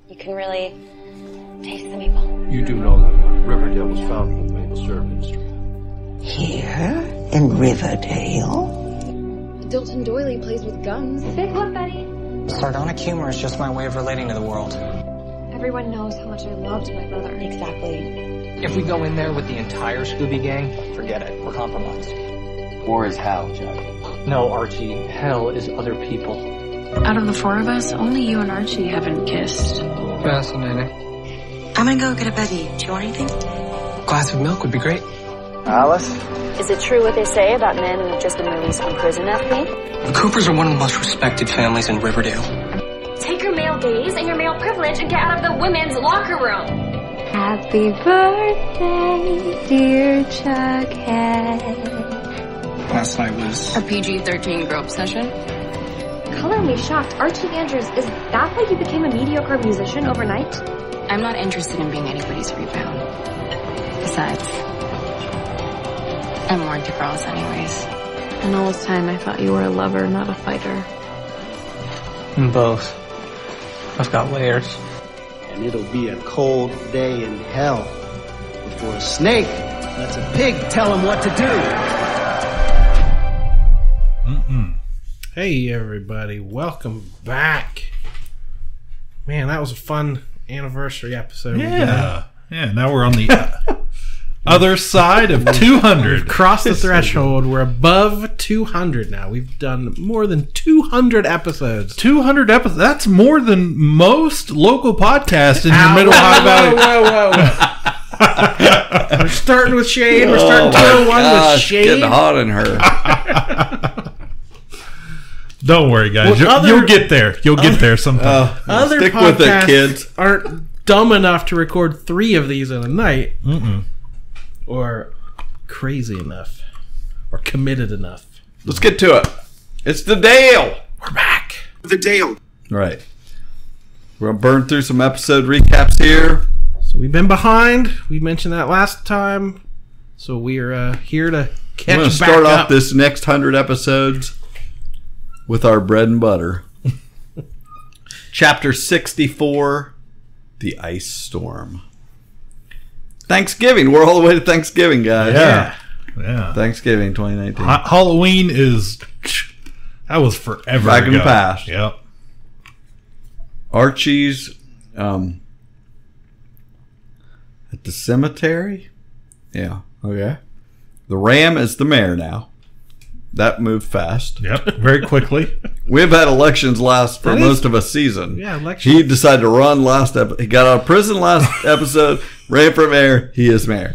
You can really taste the maple. You do know that Riverdale was founded with maple syrup industry. Here in Riverdale? Dilton Doily plays with guns. Big one, Betty. Sardonic humor is just my way of relating to the world. Everyone knows how much I loved my brother. Exactly. If we go in there with the entire Scooby Gang, forget it. We're compromised. War is hell, Jack. No, Archie. Hell is other people. Out of the four of us, only you and Archie haven't kissed. Fascinating. I'm gonna go get a buddy. Do you want anything? A glass of milk would be great. Alice? Is it true what they say about men who've just been released from prison, FP? The Coopers are one of the most respected families in Riverdale. Take your male gaze and your male privilege and get out of the women's locker room. Happy birthday, dear Chuckhead. Last night was A PG-13 grope session? Color me shocked. Archie Andrews, is that why you became a mediocre musician overnight? I'm not interested in being anybody's rebound. Besides, I'm more into girls anyways. And all this time I thought you were a lover, not a fighter. both. I've got layers. And it'll be a cold day in hell before a snake lets a pig tell him what to do. Hey everybody, welcome back. Man, that was a fun anniversary episode. Yeah. Now we're on the other side of 200. We've crossed the threshold. We're above 200 now. We've done more than 200 episodes. 200 episodes. That's more than most local podcasts in the Middle Ohio Valley. We're starting with Shane. We're starting 201 with Shane. Getting hot in her. Don't worry, guys. Well, You'll get there. You'll get there sometime. Other stick podcasts with it, kids. aren't dumb enough to record 3 of these in a night. Or crazy enough. Or committed enough. Let's get to it. It's the Dale. We're back. The Dale. Right. We're going to burn through some episode recaps here. So we've been behind. We mentioned that last time. So we're here to catch back up. We're going to start off this next 100 episodes with our bread and butter. Chapter 64, The Ice Storm. Thanksgiving. We're all the way to Thanksgiving, guys. Yeah. Thanksgiving 2019. Halloween is... That was forever Back in ago. the past. Yep. Archie's at the cemetery. Yeah. Okay. The Ram is the mayor now. That moved fast. Yep. Very quickly. We've had elections last for most of a season. Yeah, elections. He decided to run last episode. He got out of prison last episode, ran for mayor. He is mayor.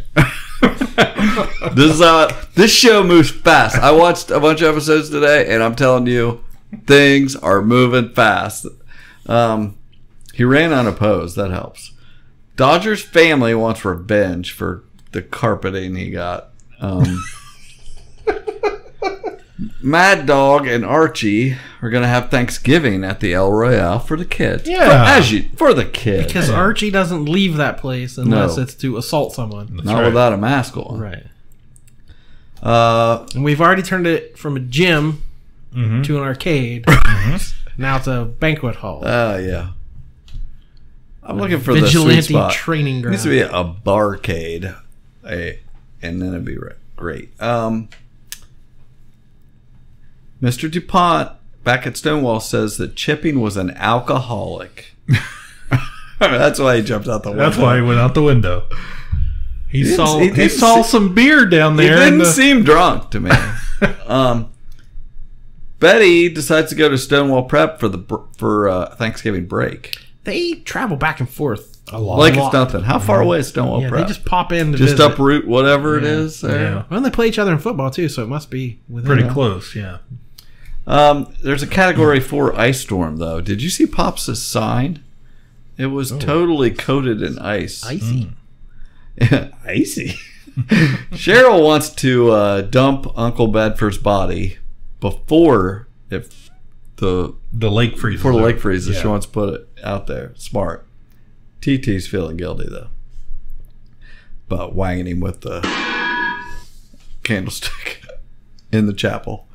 This show moves fast. I watched a bunch of episodes today, and I'm telling you, things are moving fast. He ran unopposed. That helps. Dodger's family wants revenge for the carpeting he got. Mad Dog and Archie are going to have Thanksgiving at the El Royale for the kids. Yeah. For the kids. Because Archie doesn't leave that place unless it's to assault someone. That's Not right. without a mask on. Right. And we've already turned it from a gym to an arcade. Now it's a banquet hall. Oh, yeah. I'm looking for the Vigilante sweet spot. training It ground. needs to be a barcade. And then it'd be great. Mr. DuPont back at Stonewall says that Chipping was an alcoholic. That's why he jumped out the window. That's why he went out the window. He didn't saw some beer down He there. didn't seem drunk to me. Betty decides to go to Stonewall Prep for Thanksgiving break. They travel back and forth a lot. Like it's nothing. How far away is Stonewall Yeah, Prep? they just pop in to just visit. uproot whatever it is. There. Yeah. Well, they play each other in football too, so it must be within Pretty close, yeah. There's a category 4 ice storm, though. Did you see Pops' sign? It was totally coated in ice. Icy. Icy. Cheryl wants to dump Uncle Bedford's body before the lake freezes. Before the lake freezes. Yeah. She wants to put it out there. Smart. TT's feeling guilty, though. But wanging him with the candlestick in the chapel.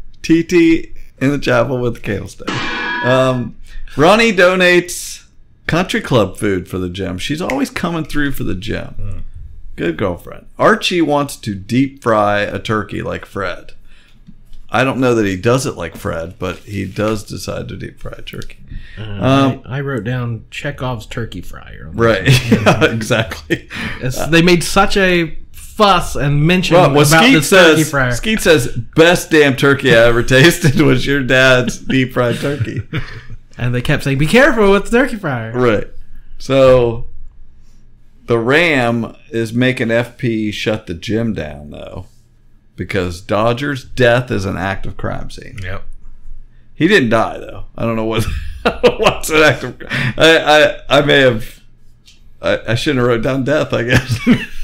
TT in the chapel with the candlestick. Ronnie donates Country club food for the gym. She's always coming through for the gym. Good girlfriend. Archie wants to deep fry a turkey like Fred. I don't know that he does it like Fred, but he does decide to deep fry a turkey. I wrote down Chekhov's turkey fryer. Right. Yeah, exactly. They made such a fuss and mention about Skeet this turkey fryer. Skeet says, best damn turkey I ever tasted was your dad's deep fried turkey. And they kept saying, be careful with the turkey fryer. Right. So the Ram is making FP shut the gym down, though, because Dodger's death is an active crime scene. Yep. He didn't die, though. I don't know what's an active crime. I may have... I shouldn't have wrote down death, I guess.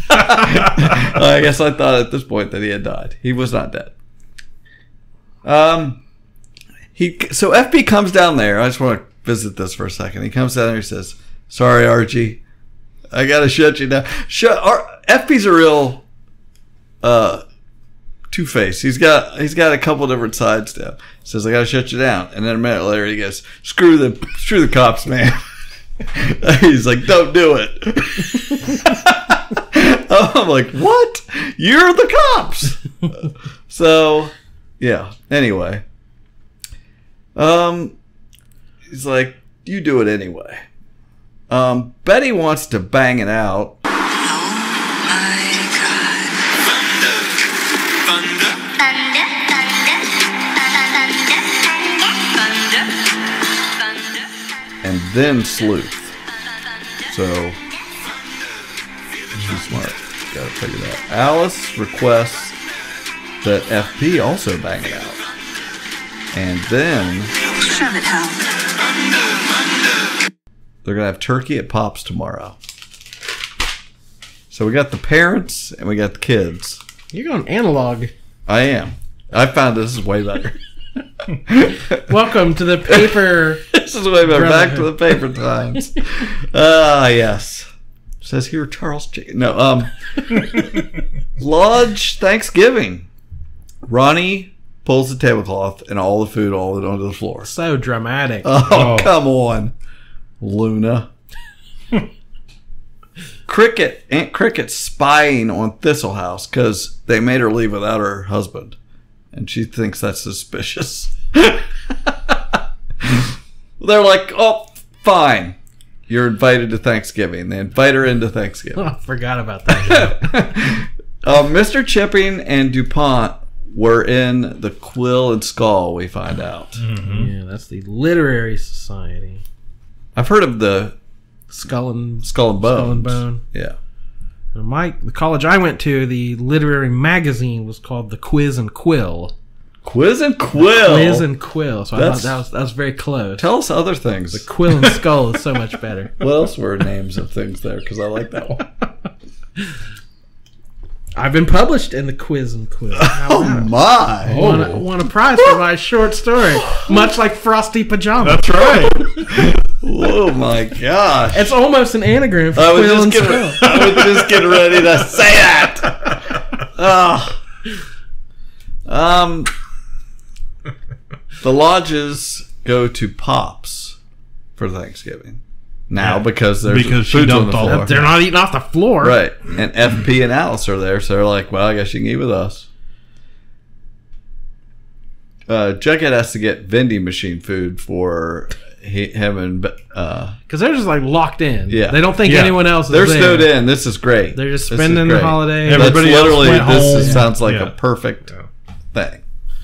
I guess I thought at this point that he had died. He was not dead. So FP comes down there. I just want to visit this for a second. He comes down there and he says, sorry, Archie. I got to shut you down. FP's a real two-faced. He's got a couple different sides to him. He says, I got to shut you down. And then a minute later he goes, screw the cops, man. He's like, don't do it. I'm like, what? You're the cops. So, yeah. Anyway. He's like, you do it anyway. Betty wants to bang it out. And then sleuth. So she's smart. Gotta figure that out. Alice requests that FP also bang it out. And then Shove it, Hal. they're gonna have turkey at Pop's tomorrow. So we got the parents and we got the kids. You're going analog. I am. I found this is way better. Welcome to the paper. This is way better. Back to the paper times. Yes. Says here Charles Chicken. No, Lodge Thanksgiving. Ronnie pulls the tablecloth and all the food all onto the floor. So dramatic. Oh, come on, Luna. Aunt Cricket spying on Thistlehouse because they made her leave without her husband. And she thinks that's suspicious. They're like, oh, fine. You're invited to Thanksgiving. They invite her into Thanksgiving. Oh, forgot about that. Mr. Chipping and DuPont were in the Quill and Skull, we find out. Mm-hmm. Yeah, that's the Literary Society. I've heard of the Skull and Bone. Skull and Bone. Yeah. The college I went to, the literary magazine was called The Quiz and Quill. Quiz and Quill? Quiz and Quill. So I thought that was very close. Tell us other things. The Quill and Skull is so much better. What else were names of things there? Because I like that one. I've been published in the Quiz and Quill. Oh my! Won a prize for my short story, much like Frosty Pajama. That's right. Oh my gosh! It's almost an anagram for Quill and Skull. I was just getting ready to say that. The lodges go to Pop's for Thanksgiving now because there's food on the floor. They're not eating off the floor, right? And FP and Alice are there, so they're like, "Well, I guess you can eat with us." Jughead has to get vending machine food for him and because they're just like locked in. Yeah, they don't think anyone else is they're there. snowed in. This is great. They're just spending the holiday. Everybody else went home. Sounds like a perfect thing.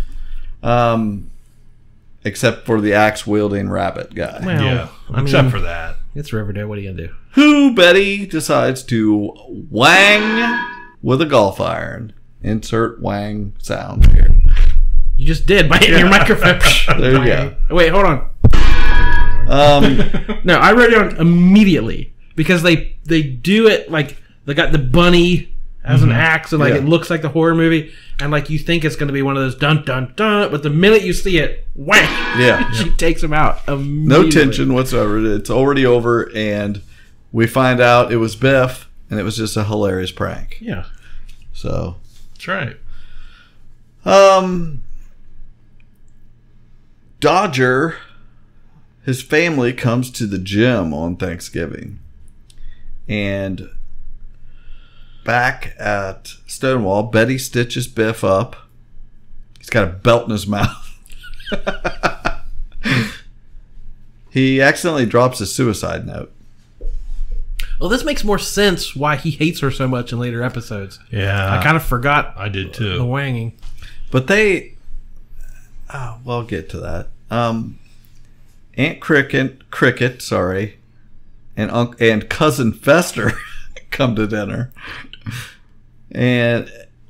Except for the axe wielding rabbit guy. Well, except for that, it's Riverdale. What are you gonna do? Who Betty decides to wang with a golf iron. Insert wang sound here. You just did by hitting your microphone. There you go. Wait, hold on. No, I wrote it down immediately because they do it like they got the bunny as an axe and like it looks like the horror movie and like you think it's going to be one of those dun dun dun, but the minute you see it, whang! Yeah, she takes him out immediately. No tension whatsoever. It's already over, and we find out it was Biff, and it was just a hilarious prank. Yeah. So that's right. Dodger his family comes to the gym on Thanksgiving. And back at Stonewall, Betty stitches Biff up. He's got a belt in his mouth. He accidentally drops a suicide note. Well, this makes more sense why he hates her so much in later episodes. Yeah. I kind of forgot I did too. the wanging. But they... well, I'll get to that. Aunt Cricket, sorry, and Cousin Fester come to dinner. And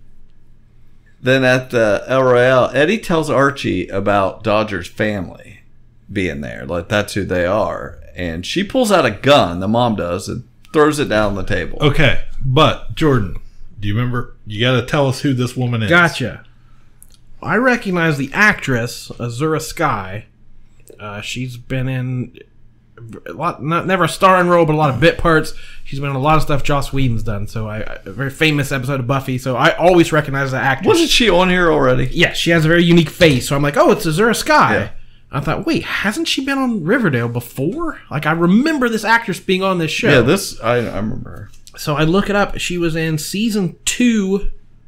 then at the El Royale, Eddie tells Archie about Dodger's family being there. Like, that's who they are. And she pulls out a gun, the mom does, and throws it down on the table. Okay, but Jordan, do you remember? You got to tell us who this woman is. Gotcha. I recognize the actress, Azura Sky. She's been in a lot, never a starring role, but a lot of bit parts. She's been in a lot of stuff Joss Whedon's done. So a very famous episode of Buffy. So I always recognize the actress. Wasn't she on here already? Yeah, she has a very unique face. So I'm like, oh, it's Azura Sky. Yeah. I thought, wait, hasn't she been on Riverdale before? Like, I remember this actress being on this show. Yeah, I remember her. So I look it up. She was in season 2,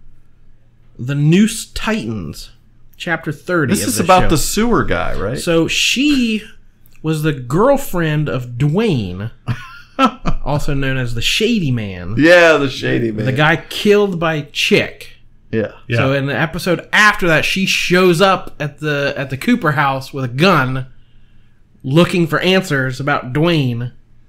The Noose Titans, chapter 30. This is about the sewer guy, right? So she was the girlfriend of Dwayne, also known as the Shady Man. Yeah, the Shady Man. The guy killed by Chick. Yeah. So in the episode after that, she shows up at the Cooper house with a gun, looking for answers about Dwayne.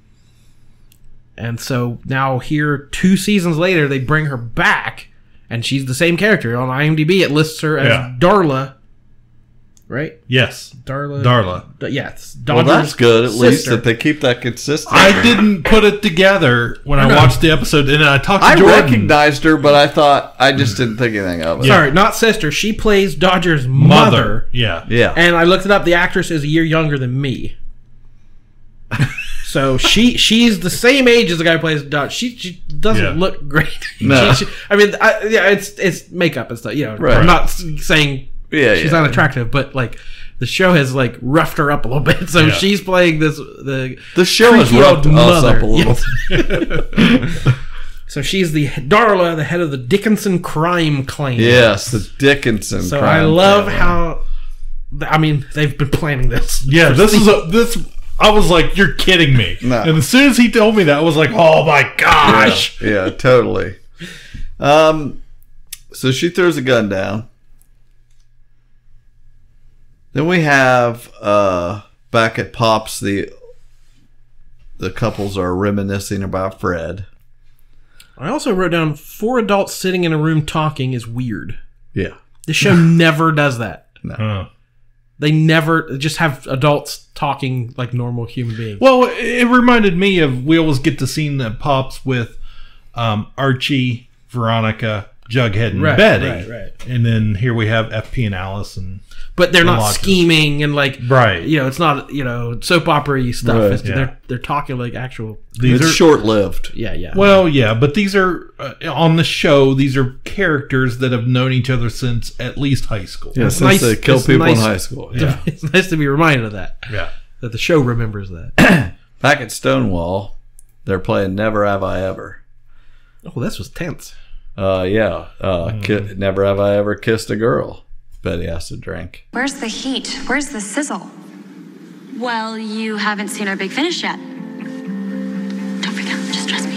And so now here, 2 seasons later, they bring her back, and she's the same character. On IMDb, it lists her as Darla. Right? Yes. Darla. Yes. Well, that's good, at least, that they keep that consistent. I didn't put it together when I watched the episode, and I talked to Jordan. I recognized her, but I just didn't think anything of it. Sorry, not sister. She plays Dodger's mother. Yeah. And I looked it up. The actress is a year younger than me. So she's the same age as the guy who plays Dodger. She doesn't look great. No. It's makeup and stuff. You know, right. I'm not saying she's not attractive, but like the show has like roughed her up a little bit. So she's playing the show has roughed us up a little. Yes. So she's the Darla, the head of the Dickinson crime clan. Yes, the Dickinson. So I love how. I mean, they've been planning this. Yeah, this. I was like, "You're kidding me!" No. And as soon as he told me that, I was like, "Oh my gosh!" Yeah, totally. So she throws a gun down. Then we have back at Pop's, the couples are reminiscing about Fred. I also wrote down 4 adults sitting in a room talking is weird. Yeah. The show never does that. No. They never just have adults talking like normal human beings. Well, it reminded me of, we always get the scene that Pops with Archie, Veronica, Jughead, and Betty. Right. And then here we have FP and Alice. But they're not scheming and like, you know, it's not, soap opera-y stuff. Right. They're talking like actual. It's short-lived. Yeah. Well, yeah, but these are, on the show, these are characters that have known each other since at least high school. Yeah, since they kill people in high school. Yeah. It's nice to be reminded of that. Yeah. That the show remembers that. Back at Stonewall, they're playing Never Have I Ever. Oh, this was tense. Never have I ever kissed a girl. Betty has to drink. Where's the heat? Where's the sizzle? Well, you haven't seen our big finish yet. Don't freak out. Just trust me.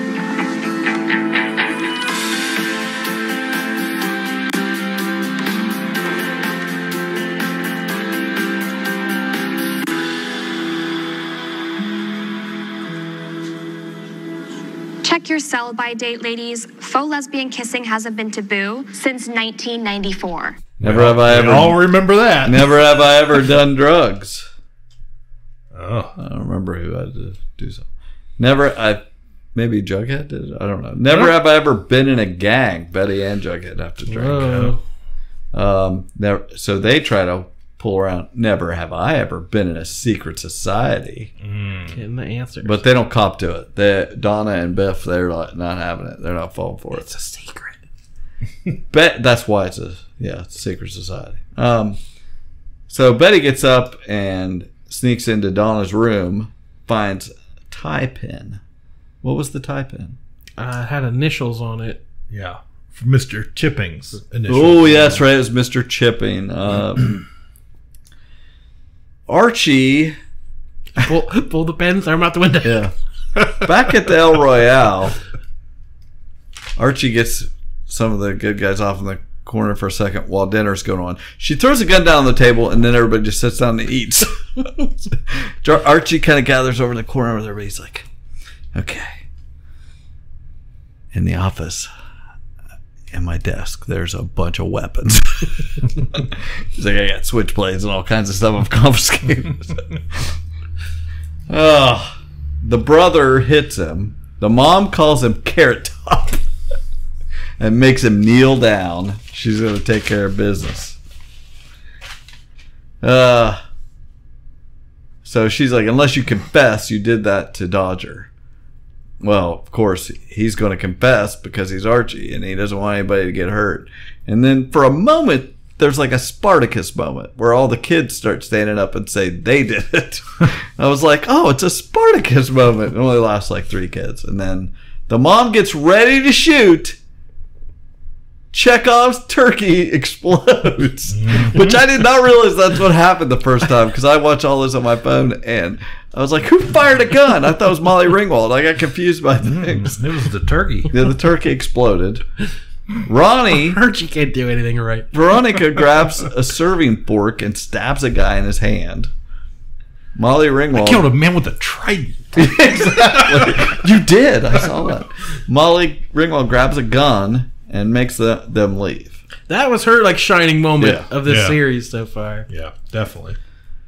Check your sell-by date, ladies. Faux lesbian kissing hasn't been taboo since 1994. Never have I ever. All remember that. Never have I ever done drugs. Oh, I don't remember who had to do something. Maybe Jughead did it? I don't know. Never have I ever been in a gang. Betty and Jughead have to drink. So they try to pull around. Never have I ever been in a secret society. Getting the answer. But they don't cop to it. Donna and Biff, they're like not having it. They're not falling for it. It's a secret. That's why it's a secret society. So Betty gets up and sneaks into Donna's room, finds a tie pin. What was the tie pin? It had initials on it. Yeah. For Mr. Chipping's initials. Oh, yeah, that's right. It was Mr. Chipping. Archie. Pull the pens, throw them out the window. Yeah. Back at the El Royale, Archie gets some of the good guys off in the corner for a second while dinner's going on. She throws a gun down on the table, and then everybody just sits down and eats. Archie kind of gathers over in the corner with everybody. He's like, okay. In the office, at my desk, there's a bunch of weapons. He's like, I got switchblades and all kinds of stuff I've confiscated. Oh, the brother hits him. The mom calls him Carrot Top and makes him kneel down. She's going to take care of business. So she's like, unless you confess, you did that to Dodger. Well, of course, he's going to confess because he's Archie and he doesn't want anybody to get hurt. And then for a moment, there's like a Spartacus moment where all the kids start standing up and say they did it. I was like, oh, it's a Spartacus moment. It only lasts like 3 kids. And then the mom gets ready to shoot. Chekhov's turkey explodes. Which I did not realize that's what happened the first time because I watched all this on my phone and I was like, who fired a gun? I thought it was Molly Ringwald. I got confused by things. It was the turkey. Yeah, the turkey exploded. Ronnie, Archie can't do anything right. Veronica grabs a serving fork and stabs a guy in his hand. Molly Ringwald. I killed a man with a trident. Exactly. You did. I saw that. Molly Ringwald grabs a gun and makes them leave. That was her like shining moment of this series so far. Yeah, definitely.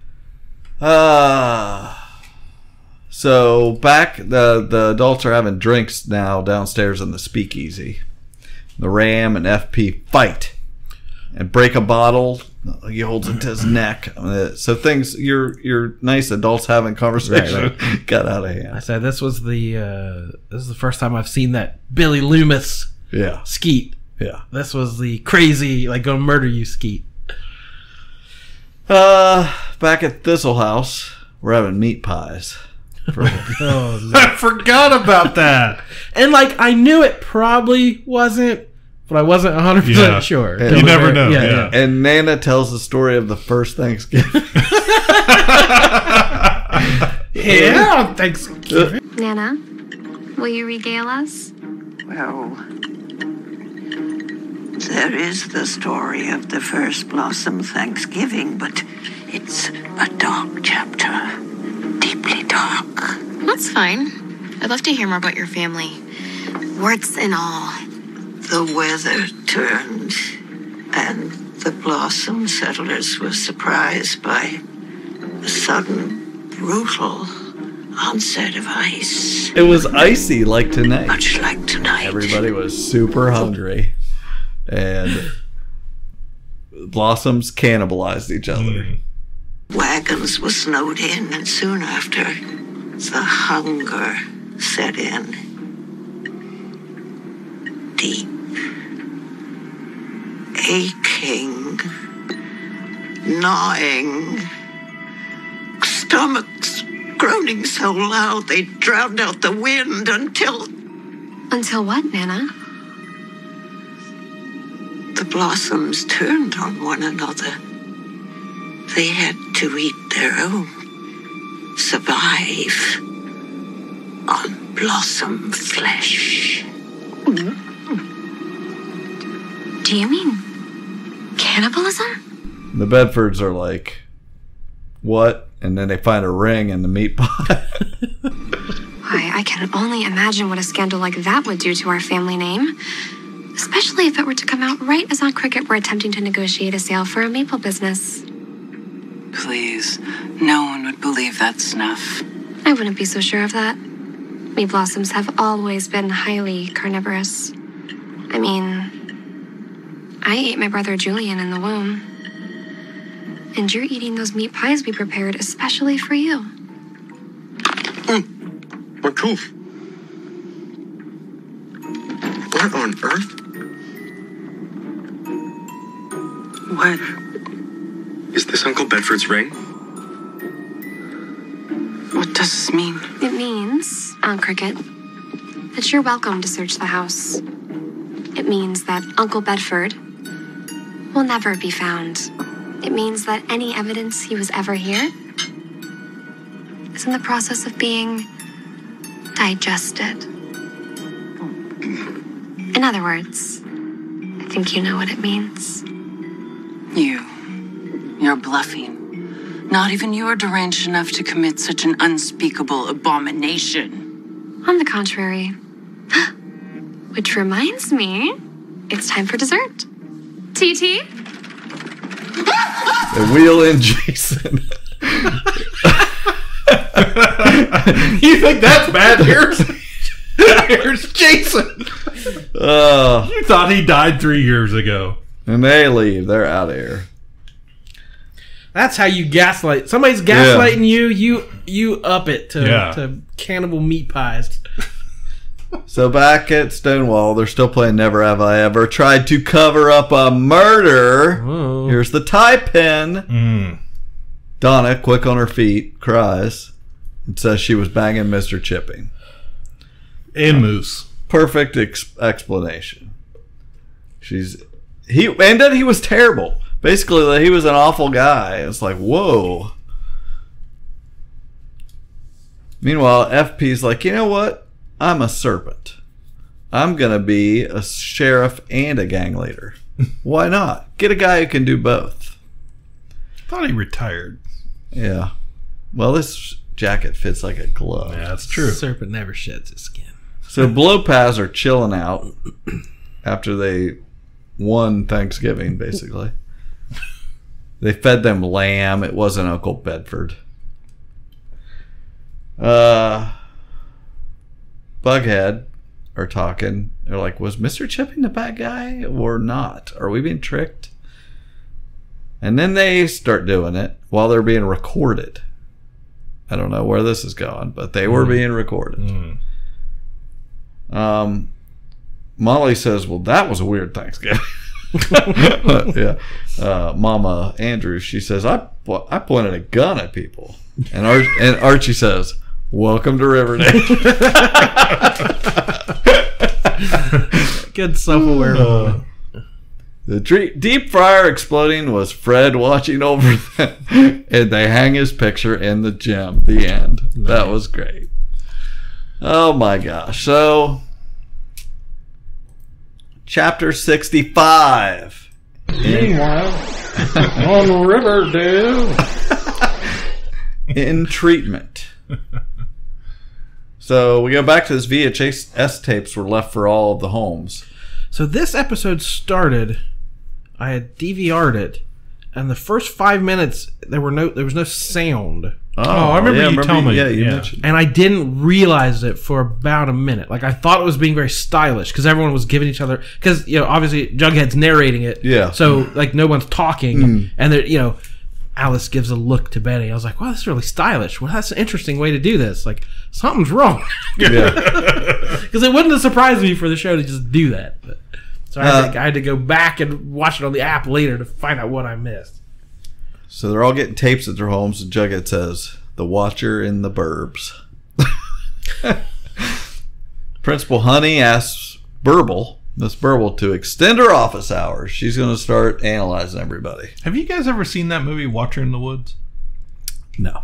So back the adults are having drinks now downstairs in the speakeasy. The Ram and FP fight and break a bottle. He holds it to his neck. So things your nice adults having conversation got out of hand. I said this was the first time I've seen that Billy Loomis skeet. Yeah. This was the crazy like gonna murder you skeet. Back at Thistle House, we're having meat pies. I forgot about that. And like I knew it probably wasn't, but I wasn't 100% sure. You never know. Yeah. And Nana tells the story of the first Thanksgiving. on Thanksgiving. Nana, will you regale us? Well, there is the story of the first Blossom Thanksgiving, but it's a dark chapter. Deeply dark. That's fine. I'd love to hear more about your family. Warts and all. The weather turned, and the Blossom settlers were surprised by a sudden, brutal onset of ice. It was icy like tonight. Much like tonight. Everybody was super hungry. And Blossoms cannibalized each other. Wagons were snowed in, and soon after, the hunger set in. Deep, aching, gnawing, stomachs groaning so loud they drowned out the wind until... Until what, Nana? The Blossoms turned on one another. They had to eat their own, survive on Blossom flesh. Do you mean cannibalism? The Bedfords are like, what? And then they find a ring in the meat pie. Why, I can only imagine what a scandal like that would do to our family name. Especially if it were to come out right as Aunt Cricket were attempting to negotiate a sale for a maple business. Please, no one would believe that snuff. I wouldn't be so sure of that. Me Blossoms have always been highly carnivorous. I mean, I ate my brother Julian in the womb. And you're eating those meat pies we prepared especially for you. Marcouf. What on earth? What? Is this Uncle Bedford's ring? means, Aunt Cricket, that you're welcome to search the house. It means that Uncle Bedford will never be found. It means that any evidence he was ever here is in the process of being digested. In other words, I think you know what it means. You're bluffing. Not even you are deranged enough to commit such an unspeakable abomination. On the contrary. Which reminds me, it's time for dessert. TT? They wheel in Jason. You think that's bad? Here's Jason. You thought he died 3 years ago. And they leave. They're out of here. That's how you gaslight. Somebody's gaslighting you. You up it to cannibal meat pies. So back at Stonewall, they're still playing Never Have I Ever. Tried to cover up a murder. Oh. Here's the tie pin. Donna, quick on her feet, cries and says she was banging Mr. Chipping. And Moose. Perfect explanation. And then he was terrible. Basically, that he was an awful guy. It's like, whoa. Meanwhile, FP's like, you know what? I'm a serpent. I'm going to be a sheriff and a gang leader. Why not? Get a guy who can do both. Thought he retired. Yeah. Well, this jacket fits like a glove. Yeah, that's true. Serpent never sheds his skin. So Blowpaths are chilling out after they won Thanksgiving, basically. They fed them lamb. It wasn't Uncle Bedford. Bughead are talking. They're like, was Mr. Chipping the bad guy or not? Are we being tricked? And then they start doing it while they're being recorded. I don't know where this is going, but they were being recorded. Molly says, well, that was a weird Thanksgiving. Yeah. Mama Andrews, she says, I pointed a gun at people. And Archie says, welcome to Riverdale. Good self-aware moment. The deep fryer exploding was Fred watching over them, and they hang his picture in the gym. The end. Nice. That was great. Oh my gosh. So, chapter 65. Meanwhile, on Riverdale. In treatment. So, we go back to this VHS tapes were left for all of the homes. So, this episode started... I had DVR'd it, and the first 5 minutes there was no sound. I remember you telling me. Yeah, you mentioned. And I didn't realize it for about a minute. Like I thought it was being very stylish because everyone was giving each other because obviously Jughead's narrating it. Yeah. So like no one's talking, and there Alice gives a look to Betty. I was like, wow, this is really stylish. Well, that's an interesting way to do this. Like something's wrong. Yeah. Because it wouldn't have surprised me for the show to just do that. But. So I had to go back and watch it on the app later to find out what I missed. So they're all getting tapes at their homes, and Jughead says, "The Watcher in the Burbs." Principal Honey asks Miss Burble, to extend her office hours. She's going to start analyzing everybody. Have you guys ever seen that movie, Watcher in the Woods? No.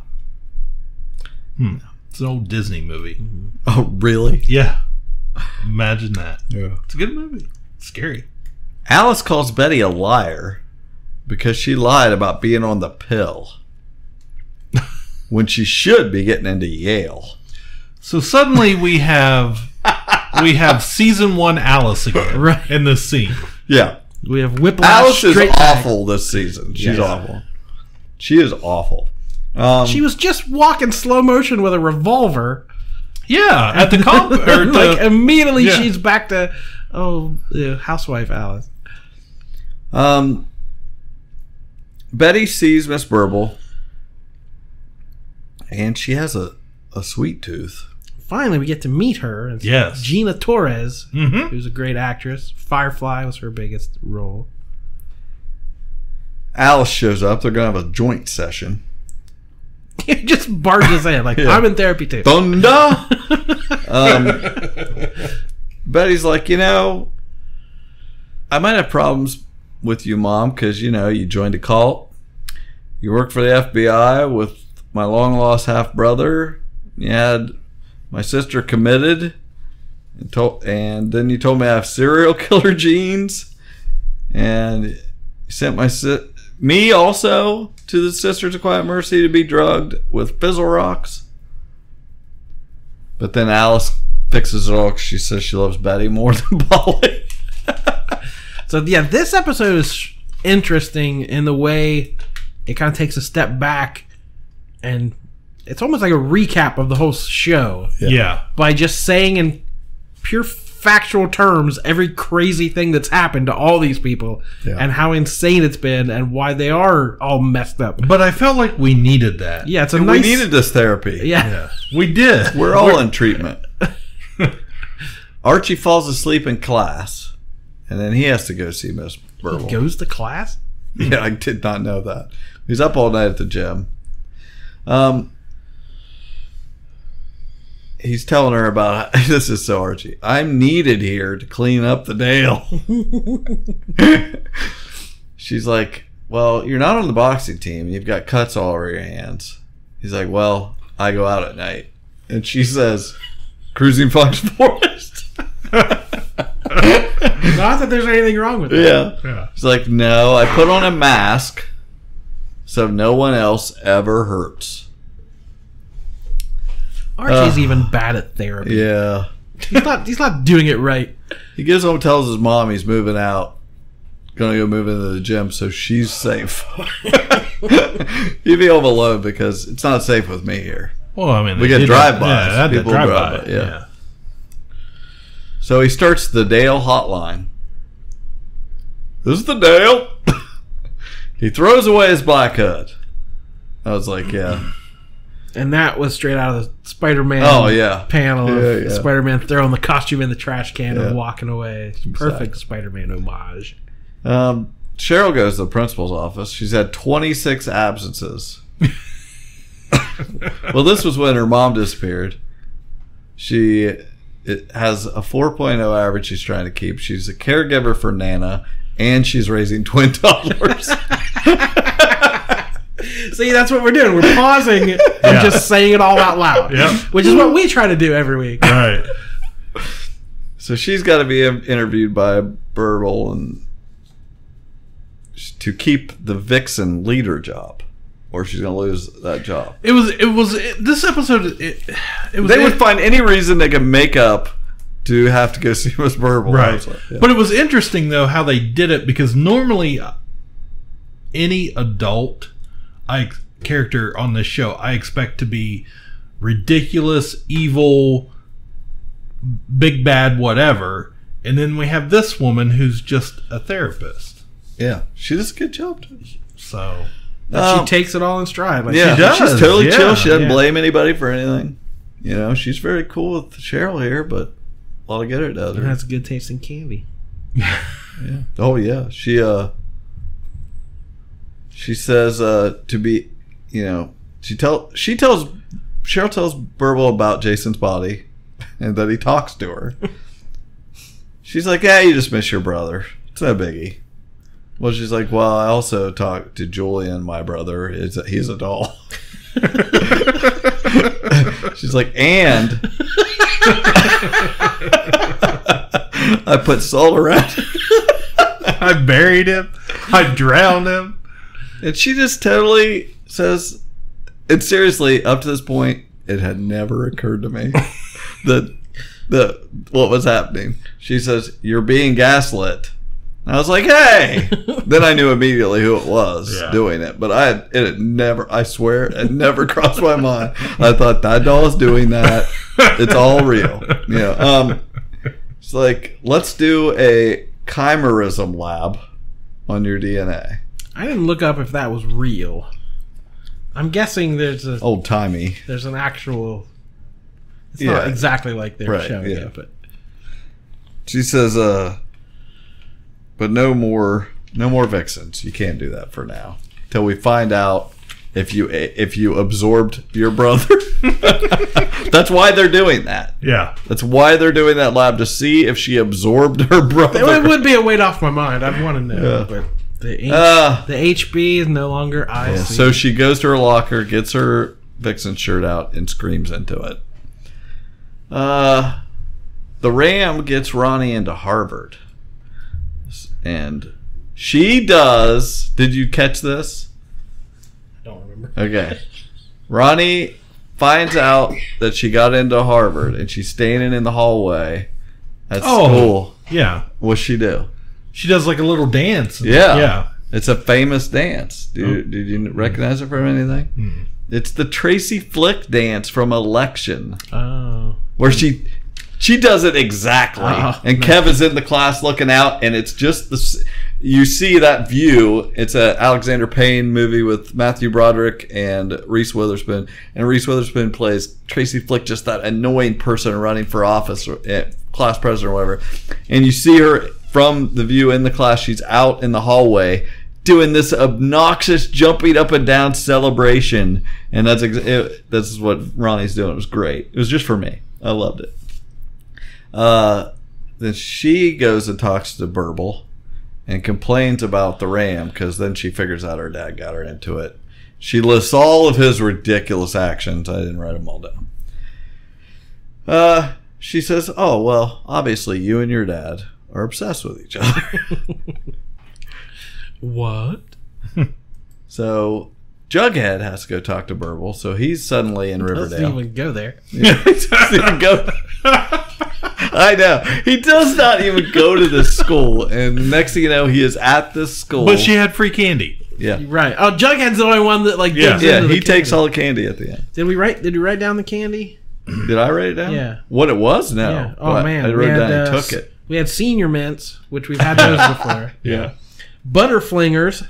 It's an old Disney movie. Mm-hmm. Oh, really? Yeah. Imagine that. Yeah. It's a good movie. Scary. Alice calls Betty a liar because she lied about being on the pill when she should be getting into Yale. So suddenly we have season 1 Alice again in this scene. Yeah. We have Whiplash. Alice is awful this season. She's awful. She is awful. She was just walking slow motion with a revolver. Yeah, at the immediately she's back to housewife Alice. Betty sees Miss Burble, and she has a sweet tooth. Finally, we get to meet her. It's Gina Torres, who's a great actress. Firefly was her biggest role. Alice shows up. They're going to have a joint session. He just barges in like, I'm in therapy too. Thunder! Betty's like, I might have problems with you, Mom, because, you joined a cult. You worked for the FBI with my long-lost half-brother. You had my sister committed. And then you told me I have serial killer genes. And you sent me also to the Sisters of Quiet Mercy to be drugged with fizzle rocks. But then Alice fixes it all because she says she loves Betty more than Polly. So yeah, this episode is interesting in the way it kind of takes a step back, and it's almost like a recap of the whole show. Yeah. By just saying in pure factual terms every crazy thing that's happened to all these people and how insane it's been and why they are all messed up. But I felt like we needed that. Yeah, it's we needed this therapy. Yeah. We did. We're all in treatment. Archie falls asleep in class, and then he has to go see Miss Burble. He goes to class? Yeah, I did not know that. He's up all night at the gym. He's telling her about, this is so Archie, I'm needed here to clean up the Dale. She's like, well, you're not on the boxing team. You've got cuts all over your hands. He's like, well, I go out at night. And she says, cruising Fox Forest. Not that there's anything wrong with that. Yeah. She's like, no, I put on a mask so no one else ever hurts. Archie's even bad at therapy. Yeah. He's not doing it right. He goes home and tells his mom he's moving out. Gonna go move into the gym so she's safe. He'd be home alone because it's not safe with me here. Well, I mean, we get drive-bys. Yeah, People drive-by. Yeah. So he starts the Dale hotline. This is the Dale. He throws away his black hood. I was like, yeah. And that was straight out of the Spider-Man panel of Spider-Man throwing the costume in the trash can and walking away. Perfect Spider-Man homage. Cheryl goes to the principal's office. She's had 26 absences. Well, this was when her mom disappeared. It has a 4.0 average she's trying to keep. She's a caregiver for Nana, and she's raising twin toddlers. See, that's what we're doing. We're pausing and just saying it all out loud. Yep. Which is what we try to do every week. Right. So she's got to be interviewed by Burble and to keep the Vixen leader job, or she's going to lose that job. This episode. They would find any reason they could make up to have to go see Miss Burble. Right. But it was interesting though how they did it, because normally any adult character on this show I expect to be ridiculous, evil, big bad, whatever, and then we have this woman who's just a therapist. Yeah, she does a good job. So she takes it all in stride. Like she does. She's totally chill. She doesn't blame anybody for anything. She's very cool with Cheryl here, but a lot of get it out of her. That's good tasting candy. Yeah. Oh yeah. She says to be, Cheryl tells Burble about Jason's body and that he talks to her. She's like, yeah, you just miss your brother. It's no biggie. Well, she's like, well, I also talked to Julian, my brother. He's a doll. She's like, and I put salt around him. I buried him. I drowned him. And she just totally says, and seriously, up to this point, it had never occurred to me that what was happening. She says, you're being gaslit. And I was like, hey! Then I knew immediately who it was doing it. But it had never, I swear, it never crossed my mind. I thought, that doll is doing that. It's all real. It's like, let's do a chimerism lab on your DNA. I didn't look up if that was real. I'm guessing there's a old timey. There's an actual. It's not exactly like they're showing it, but she says, but no more Vixens. You can't do that for now till we find out if you absorbed your brother. That's why they're doing that. Yeah. That's why they're doing that lab, to see if she absorbed her brother. It would be a weight off my mind. I'd want to know. But the HB is no longer IC. Yeah, so she goes to her locker, gets her Vixen shirt out, and screams into it. The Ram gets Ronnie into Harvard. And she does... Did you catch this? I don't remember. Okay. Ronnie finds out that she got into Harvard, and she's standing in the hallway at school. Yeah. What's she do? She does like a little dance. Yeah. Yeah. It's a famous dance. Did you recognize it from anything? Hmm. It's the Tracy Flick dance from Election. Oh. Where she does it exactly. And Kev is in the class looking out, and it's just you see that view. It's a Alexander Payne movie with Matthew Broderick and Reese Witherspoon. And Reese Witherspoon plays Tracy Flick, just that annoying person running for office, or class president or whatever. And you see her from the view in the class. She's out in the hallway doing this obnoxious jumping up and down celebration. And that's what Ronnie's doing. It was great. It was just for me. I loved it. Then she goes and talks to Burble and complains about the Ram, because then she figures out her dad got her into it. She lists all of his ridiculous actions. I didn't write them all down. She says, oh, well, obviously you and your dad are obsessed with each other. What? So Jughead has to go talk to Burble, so he's suddenly in Riverdale. Doesn't even go there. Yeah, he doesn't even go. I know. He does not even go to this school, and next thing you know, he is at this school. But she had free candy. Yeah. Right. Oh, Jughead's the only one that digs into the he takes candy. all the candy at the end. Did we write down the candy? Did I write it down? Yeah. What it was? No. Yeah. Oh, man. I wrote it down and took it. We had senior mints, which we've had those before. Yeah. Butterflingers.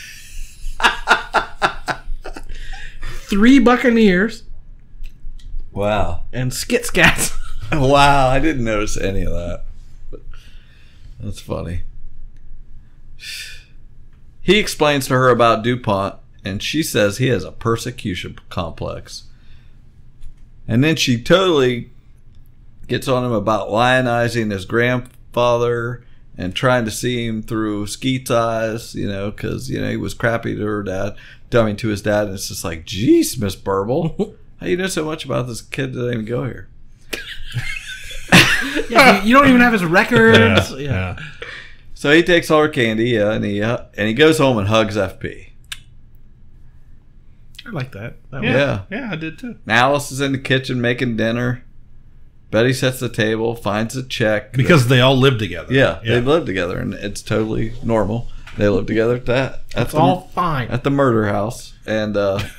3 Buccaneers. Wow. And Skit Scats. Wow, I didn't notice any of that. But that's funny. He explains to her about DuPont, and she says he has a persecution complex. And then she totally gets on him about lionizing his grandfather and trying to see him through Skeet's eyes, because, he was crappy to her dad, dumbing to his dad. And it's just like, geez, Miss Burble, how do you know so much about this kid that didn't even go here? Yeah, you don't even have his records. Yeah. So he takes all her candy, and he goes home and hugs FP. I like that. Yeah, I did too. Alice is in the kitchen making dinner. Betty sets the table, finds a check. Because they all live together. Yeah, they live together, and it's totally normal. They live together It's all fine. At the murder house. And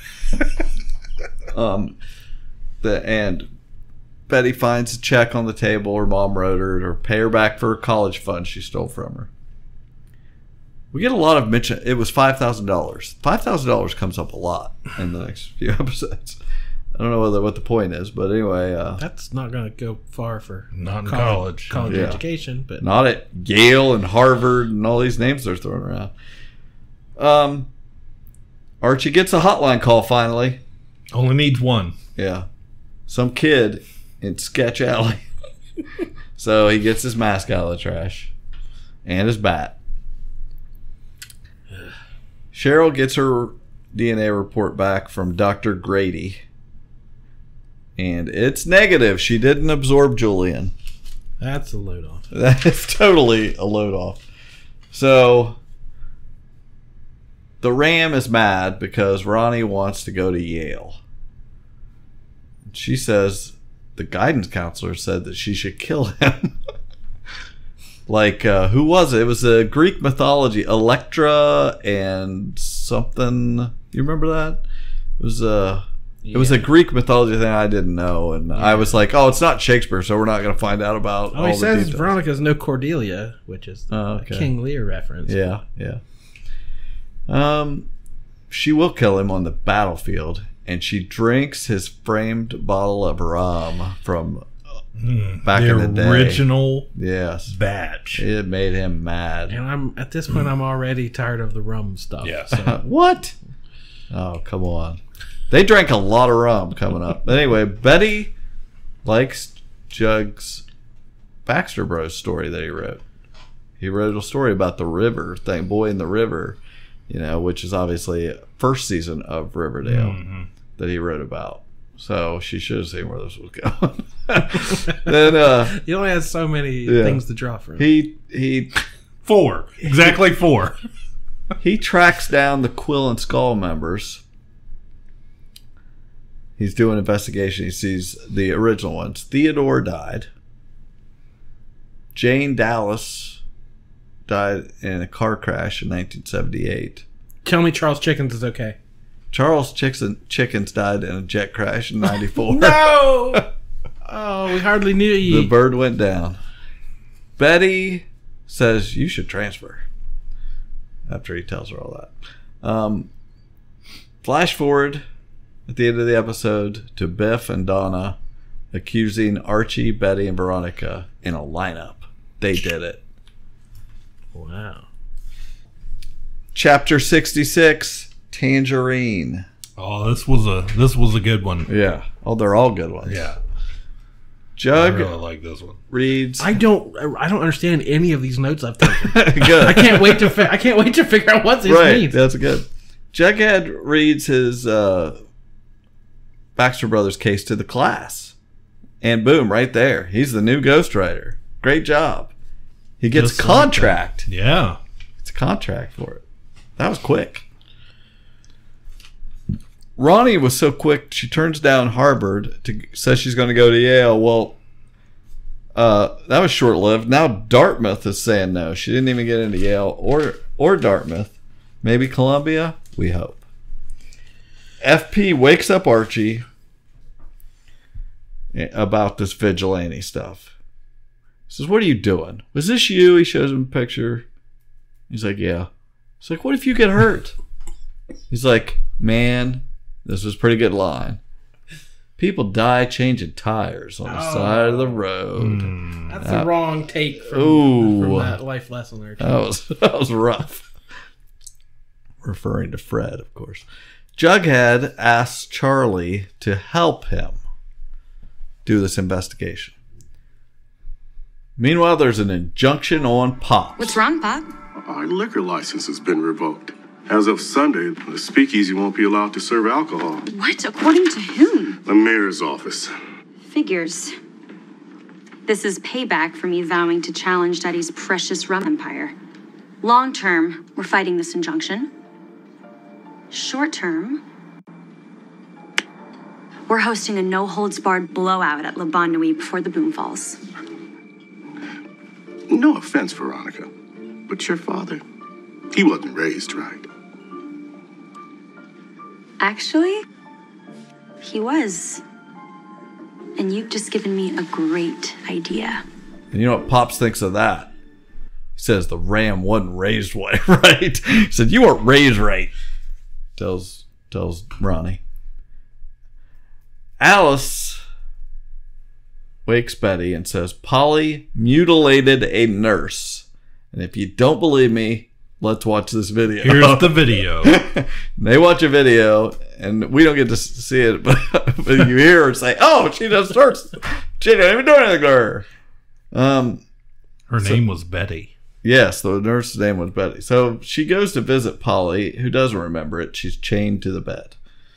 and Betty finds a check on the table her mom wrote her to pay her back for her college fund she stole from her. We get a lot of mention. It was $5,000. $5,000 comes up a lot in the next few episodes. I don't know what the point is, but anyway. That's not going to go far for not in college education. But not at Yale and Harvard and all these names they're throwing around. Archie gets a hotline call finally. Only needs one. Yeah. Some kid in Sketch Alley. So he gets his mask out of the trash. And his bat. Cheryl gets her DNA report back from Dr. Grady. And it's negative. She didn't absorb Julian. That's a load off. That is totally a load off. So the Ram is mad because Ronnie wants to go to Yale. She says the guidance counselor said that she should kill him. Who was it? It was a Greek mythology. Electra and something. You remember that? It was a Greek mythology thing I didn't know. And I was like, oh, it's not Shakespeare, so we're not going to find out about all he the says details. Veronica's no Cordelia, which is a King Lear reference. Yeah, yeah. She will kill him on the battlefield, and she drinks his framed bottle of rum from back in the day. Original batch. It made him mad. And at this point I'm already tired of the rum stuff. Yeah. So. What? Oh, come on. They drank a lot of rum coming up. But anyway, Betty likes Jug's Baxter Bros story that he wrote. He wrote a story about the river thing, Boy in the River, which is obviously first season of Riverdale that he wrote about. So she should have seen where this was going. Then he only has so many things to draw from. He 4. Exactly 4. He tracks down the Quill and Skull members. He's doing an investigation. He sees the original ones. Theodore died. Jane Dallas died in a car crash in 1978. Tell me Charles Chickens is okay. Charles Chickens died in a jet crash in 94. No! Oh, we hardly knew you. The bird went down. Betty says, you should transfer. After he tells her all that. Flash forward at the end of the episode to Biff and Donna accusing Archie, Betty, and Veronica in a lineup. They did it. Wow. Chapter 66, Tangerine. Oh, this was a good one. Yeah. Oh, they're all good ones. Yeah. Jug I really like this one. Reads. I don't understand any of these notes I've taken. Good. I can't wait to figure out what this means. That's good. Jughead reads his Baxter Brothers case to the class, and boom, right there, he's the new ghostwriter. Great job. He gets a contract. Yeah, it's a contract for it. That was quick. Ronnie was so quick, she turns down Harvard says she's going to go to Yale. Well, that was short-lived. Now Dartmouth is saying no. She didn't even get into Yale or Dartmouth. Maybe Columbia? We hope. FP wakes up Archie about this vigilante stuff. He says, what are you doing? Was this you? He shows him a picture. He's like, yeah. He's like, what if you get hurt? He's like, man, this was a pretty good line. People die changing tires on the side of the road. That's the wrong take from that life lesson there. That was rough. Referring to Fred, of course. Jughead asks Charlie to help him do this investigation. Meanwhile, there's an injunction on Pop. What's wrong, Pop? Our liquor license has been revoked. As of Sunday, the speakeasy won't be allowed to serve alcohol. What? According to whom? The mayor's office. Figures. This is payback for me vowing to challenge Daddy's precious rum empire. Long term, we're fighting this injunction. Short term, we're hosting a no-holds-barred blowout at Le Bon Nuit before the boom falls. No offense, Veronica, but your father, he wasn't raised right. Actually, he was. And you've just given me a great idea. And you know what Pops thinks of that? He says the ram wasn't raised right. He said, you weren't raised right. Tells Ronnie. Alice wakes Betty and says, Polly mutilated a nurse. And if you don't believe me, let's watch this video. Here's the video. They watch a video, and we don't get to see it, but you hear her say, oh, she does nurse. She didn't even do anything to her. Her name was Betty. Yes, the nurse's name was Betty. So she goes to visit Polly, who doesn't remember it. She's chained to the bed.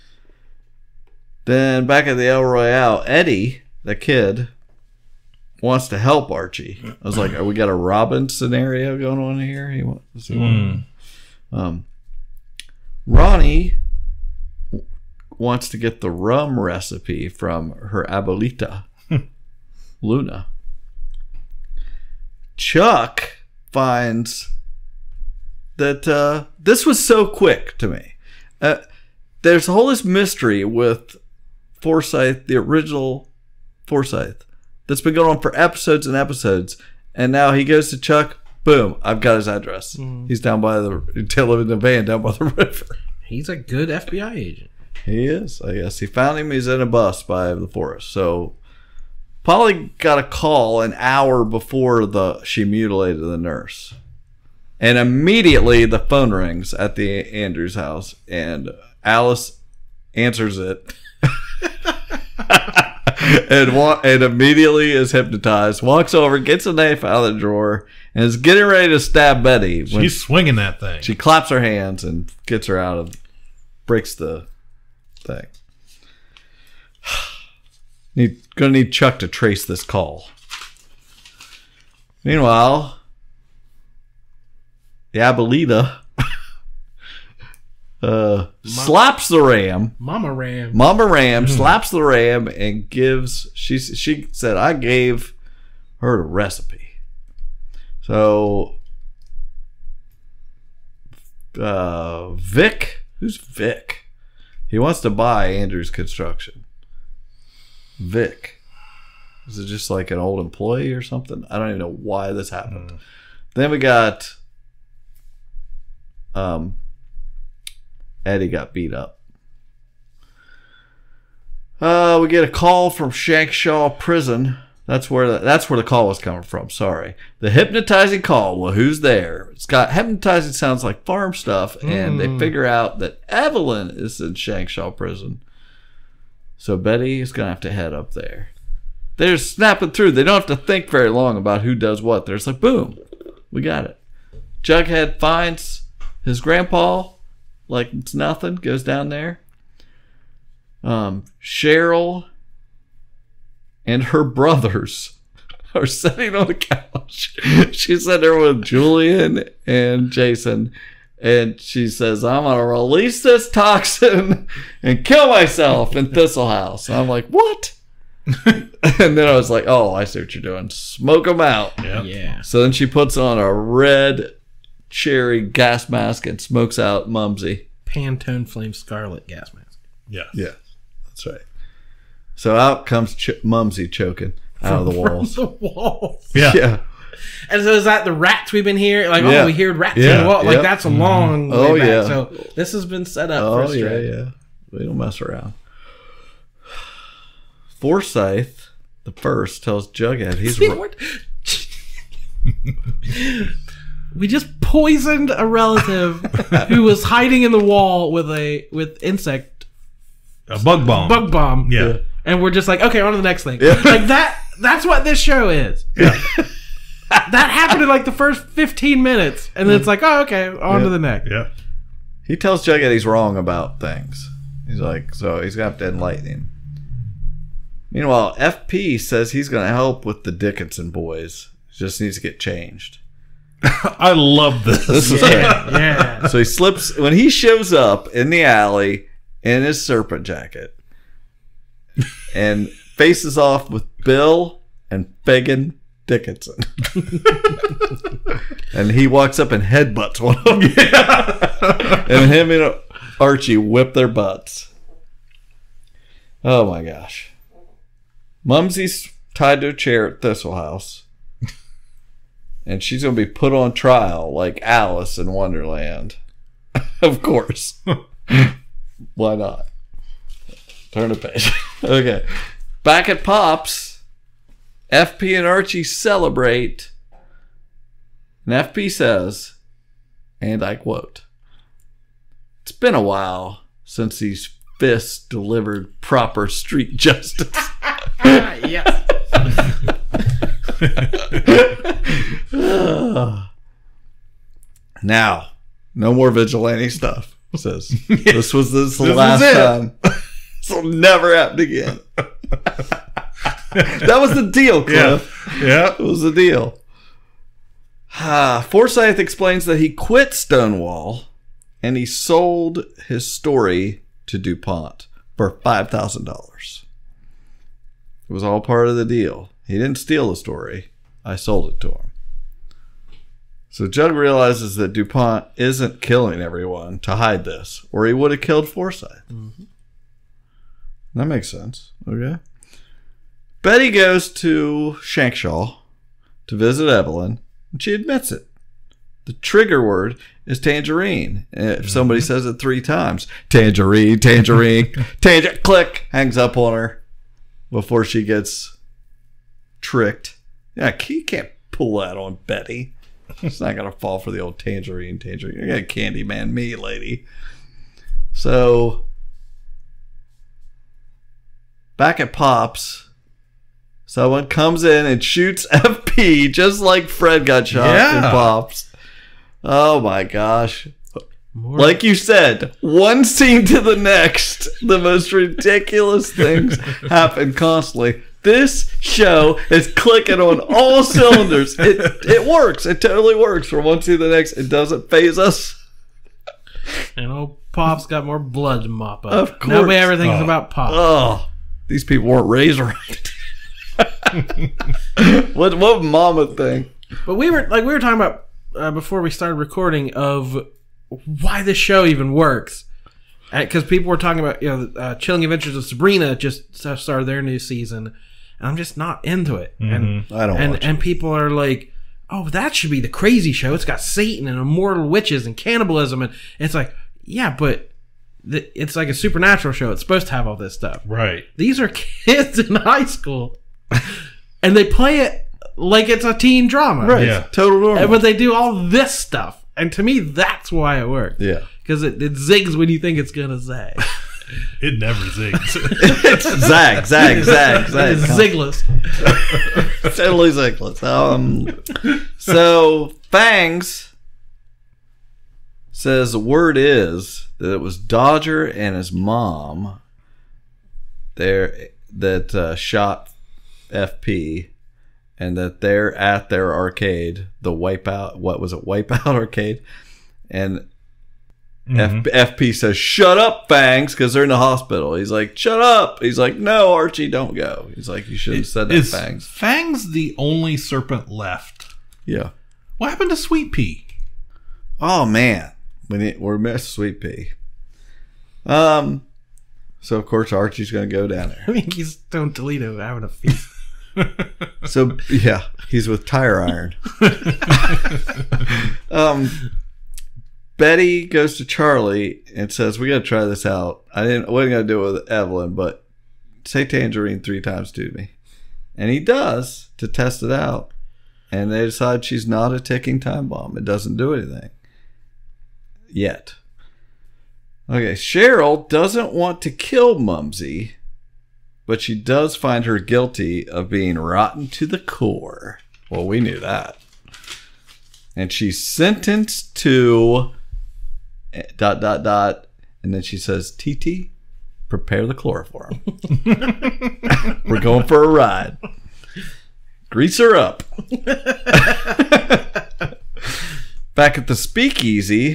Then back at the El Royale, Eddie, the kid, wants to help Archie. I was like, we got a Robin scenario going on here? Ronnie wants to get the rum recipe from her abuelita, Luna. Chuck finds that this was so quick to me. There's a whole this mystery with Forsyth, the original Forsyth, that's been going on for episodes and episodes, and now he goes to Chuck. Boom! I've got his address. He's down by living in the van down by the river. He's a good FBI agent. He is, I guess. He found him. He's in a bus by the forest. So Polly got a call an hour before she mutilated the nurse. And immediately the phone rings at the Andrews house, and Alice answers it. and immediately is hypnotized, walks over, gets a knife out of the drawer, and is getting ready to stab Betty. She's swinging that thing. She claps her hands and gets her out of, breaks the thing. Gonna need Chuck to trace this call. Meanwhile, the Abuelita slaps the ram. Mama Ram slaps the ram and gives. She said, "I gave her the recipe." So, Vic, who's Vic? He wants to buy Andrew's construction. Vic, is it just like an old employee or something? I don't even know why this happened. Then we got Eddie got beat up. We get a call from Shankshaw Prison. That's where the call was coming from. Sorry, the hypnotizing call. Well, who's there? It's got hypnotizing sounds like farm stuff, and they figure out that Evelyn is in Shankshaw Prison. So Betty is gonna have to head up there. They're snapping through. They don't have to think very long about who does what. They're just like, boom, we got it. Jughead finds his grandpa like it's nothing, goes down there. Cheryl and her brothers are sitting on the couch. She's sitting there with Julian and Jason, and she says, "I'm going to release this toxin and kill myself in Thistle House." And I'm like, what? And then I was like, oh, I see what you're doing. Smoke them out. Yep. Yeah. So then she puts on a red cherry gas mask and smokes out Mumsy. Pantone Flame Scarlet gas mask. Yeah. Yeah, that's right. So out comes Mumsy choking out of the walls. From the walls. Yeah. And so is that the rats we've been hearing? Like, Yeah. oh, we hear rats in the wall. Like, that's a long way back. Yeah. So this has been set up for a stretch. Yeah. We don't mess around. Forsyth, the first, tells Jughead he's We just poisoned a relative who was hiding in the wall with a insect. A bug bomb. Bug bomb. Yeah. And we're just like, okay, on to the next thing. Yeah. Like that's what this show is. Yeah. That happened in like the first 15 minutes. And then it's like, oh, okay, on to the next. Yeah. He tells Jughead he's wrong about things. He's like, so he's going to have to enlighten him. Meanwhile, FP says he's going to help with the Dickinson boys. He just needs to get changed. I love this. Yeah. So he slips, when he shows up in the alley in his serpent jacket and faces off with Bill and Fagan Dickinson. And he walks up and headbutts one of them. Yeah. And him and Archie whip their butts. Oh my gosh. Mumsy's tied to a chair at Thistle House. And she's going to be put on trial like Alice in Wonderland. Of course. Why not? Turn the page. Okay. Back at Pop's, FP and Archie celebrate. And FP says, and I quote, "It's been a while since these fists delivered proper street justice." Yes. Now, no more vigilante stuff. It says this was the last time. This will never happen again. That was the deal, Cliff. Yeah. It was the deal. Forsyth explains that he quit Stonewall and he sold his story to DuPont for $5,000. It was all part of the deal. He didn't steal the story. I sold it to him. So Jug realizes that DuPont isn't killing everyone to hide this, or he would have killed Forsyth. Mm-hmm. That makes sense. Okay. Betty goes to Shankshaw to visit Evelyn, and she admits it. The trigger word is tangerine. If somebody says it 3 times, tangerine, tangerine, click, hangs up on her before she gets tricked. Yeah, you can't pull that on Betty. She's not going to fall for the old tangerine. You're going to Candyman me, lady. So, back at Pop's, someone comes in and shoots FP just like Fred got shot in Pop's. Oh my gosh. Like you said, one scene to the next, the most ridiculous things happen constantly. This show is clicking on all cylinders. It works. It totally works from one scene to the next. It doesn't faze us. And old Pop's got more blood to mop up. Of course. Nobody ever thinks about Pop. Oh, these people weren't raised right. What mama think? But we were talking about before we started recording of why this show even works, because people were talking about Chilling Adventures of Sabrina just started their new season, and I'm just not into it. And I don't watch and people are like, oh, that should be the crazy show. It's got Satan and immortal witches and cannibalism, and it's like, yeah, but it's like a supernatural show. It's supposed to have all this stuff, right? These are kids in high school, and they play it like it's a teen drama, right? Yeah, total normal. But they do all this stuff. And to me, that's why it works. Yeah. Because it zigs when you think it's going to zag. It never zigs. It's zag. It's zigless. Totally zigless. So, Fangs says the word is that it was Dodger and his mom that shot FP. And that they're at their arcade, the Wipeout. What was it? Wipeout arcade. And FP says, "Shut up, Fangs," because they're in the hospital. He's like, "Shut up." He's like, "No, Archie, don't go." He's like, "You should have said that, Fangs." Fangs the only serpent left? Yeah. What happened to Sweet Pea? Oh man, we're missing Sweet Pea. So of course Archie's going to go down there. I think he's still in Toledo having a feast. So yeah, he's with Tire Iron. Betty goes to Charlie and says, "We got to try this out. I wasn't gonna do it with Evelyn, but say Tangerine 3 times to me." And he does to test it out. And they decide she's not a ticking time bomb. It doesn't do anything yet. Okay, Cheryl doesn't want to kill Mumsy, but she does find her guilty of being rotten to the core. Well, we knew that. And she's sentenced to ... And then she says, "TT, prepare the chloroform. We're going for a ride. Grease her up." Back at the speakeasy,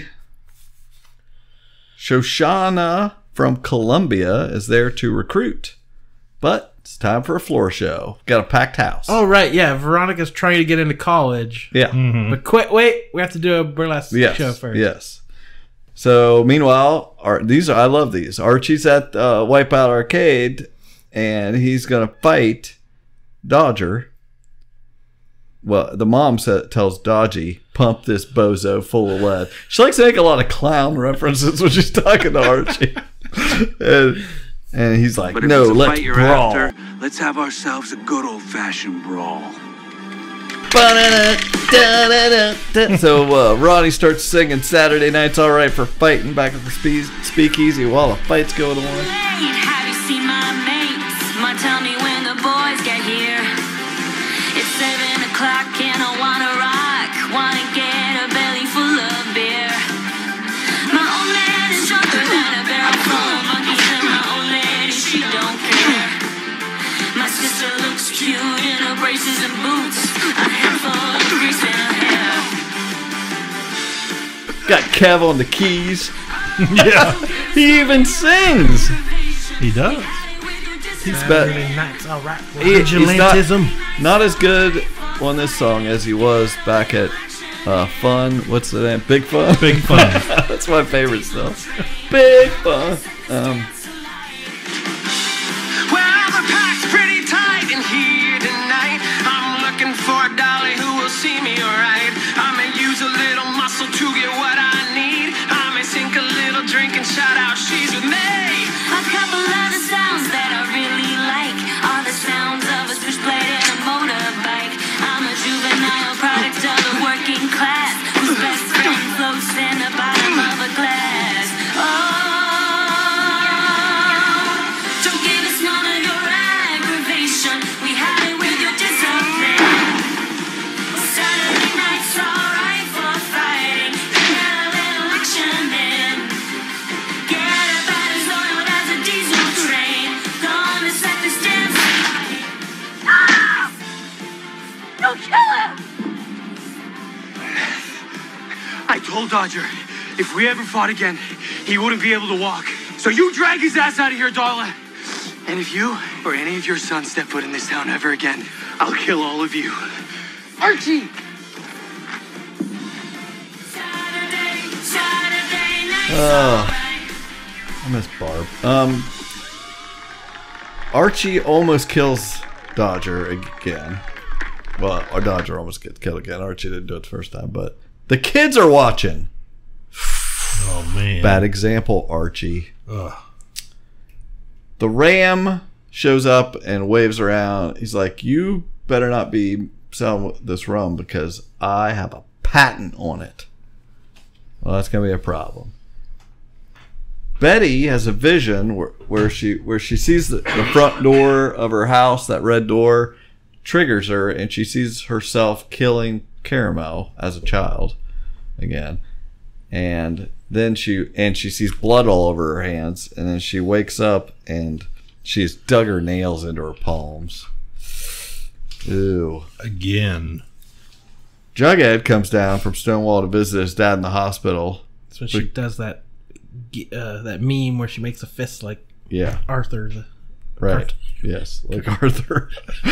Shoshana from Columbia is there to recruit. But it's time for a floor show. Got a packed house. Oh, right. Yeah. Veronica's trying to get into college. Yeah. But wait. We have to do a burlesque show first. Yes. So, meanwhile, I love these. Archie's at Wipeout Arcade, and he's going to fight Dodger. Well, the mom tells Dodgy, "Pump this bozo full of lead." She likes to make a lot of clown references when she's talking to Archie. And he's like, "But if "No, it's a let's fight you're brawl. after, let's have ourselves a good old-fashioned brawl." So Ronnie starts singing "Saturday Night's Alright for Fighting" back at the speakeasy while the fight's going on. Have you seen my mates? Tell me when the boys get here. It's 7 o'clock and I wanna rock. Wanna get a belly full of beer. My old man is drunker than a barrel full of monkeys, and my old lady, she don't care. My sister looks cute in her braces and boots. A handful of grease in her hair. Got Kev on the keys. Yeah. He even sings. He does. He's not as good on this song as he was back at Fun. What's the name? Big Fun? Big Fun. That's my favorite stuff. Big Fun. Well, the pack's pretty tight in here tonight. I'm looking for a dolly who will see me alright. I may use a little muscle to get what I need. I may sink a little drink and shout out, "She's with me." A couple of the sounds that I really like are the sounds of a switchblade and a motorbike. I'm a juvenile product of the working class whose best friend floats in the bottom of a glass. Oh, You'll kill him! I told Dodger, if we ever fought again, he wouldn't be able to walk. So you drag his ass out of here, Darla. And if you or any of your sons step foot in this town ever again, I'll kill all of you. Archie! I miss Barb. Archie almost kills Dodger again. Well, our Dodger almost gets killed again. Archie didn't do it the first time, but the kids are watching. Oh, man. Bad example, Archie. Ugh. The Ram shows up and waves around. He's like, you better not be selling this rum because I have a patent on it. Well, that's going to be a problem. Betty has a vision where she sees the front door of her house. That red door triggers her, and she sees herself killing Caramel as a child again. And then she sees blood all over her hands, and then she wakes up and she's dug her nails into her palms. Ew. Again. Jughead comes down from Stonewall to visit his dad in the hospital. That's when she does that meme where she makes a fist like Arthur. Right. Yes, like Arthur.